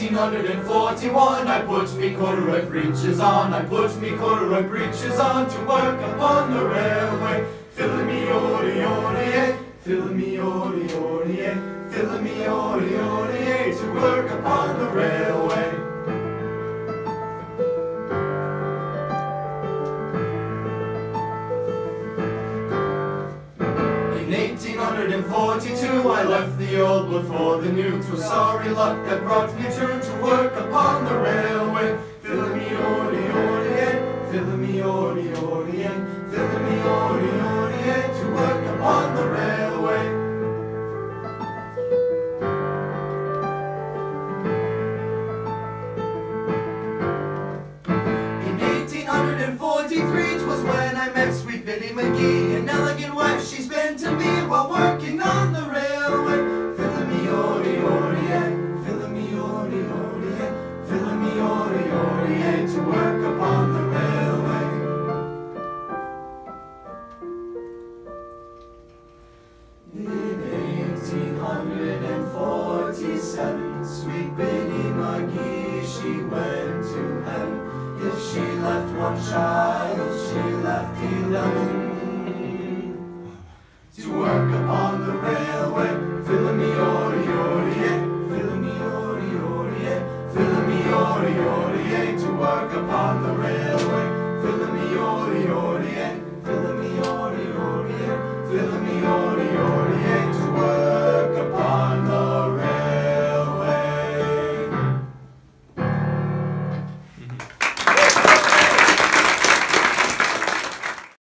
1841 I put me corduroy breeches on, I put me corduroy breeches on to work upon the railway. Fillimiooriay, Fillimiooriay, Fillimiooriay, to work upon the railway. In 1842 I left the old world for the new. 'Twas sorry luck that brought me through to work upon the railway. Fillimiooriay, Fillimiooriay, Fillimiooriay, to work upon the railway. In 1843 'twas when I met sweet Biddy McGee, an elegant wife she's been to me while working on the railway. Fillimiooriay, Fillimiooriay, Fillimiooriay, to work upon the railway. In 1847, sweet Biddy McGee, she went to heaven. If she left one child, she left 11.